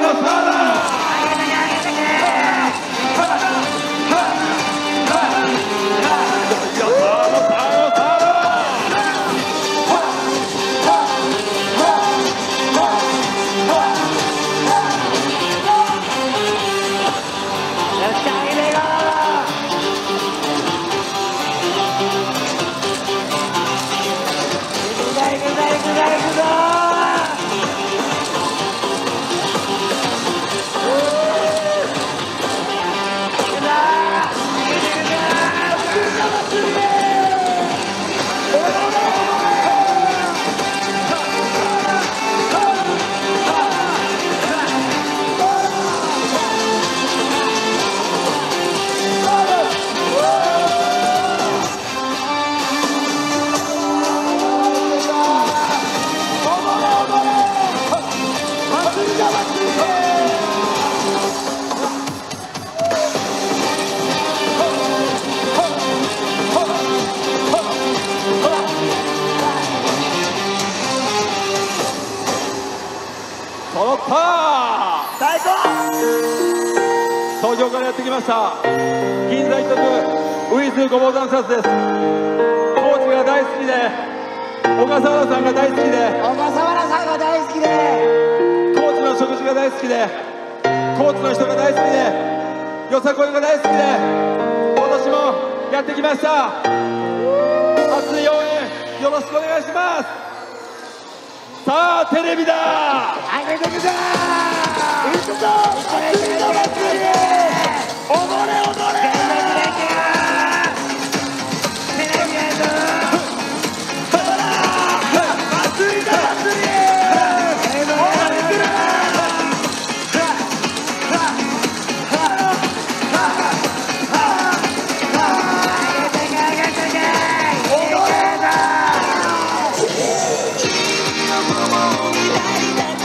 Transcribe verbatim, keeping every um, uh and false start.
揃ったー。最高。東京からやってきました銀座一徳ウィズごぼうダンサーズです。コーチが大好きで、小笠原さんが大好きで、 小笠原さんが大好きで、 コーチの食事が大好きで、コーチの人が大好きで、よさこいが大好きで、今年もやってきました。熱い応援よろしくお願いします。さあテレビだあげてくだー。行くぞ祭りの祭り、踊れ踊れテレビへと祭りだ祭り、踊れ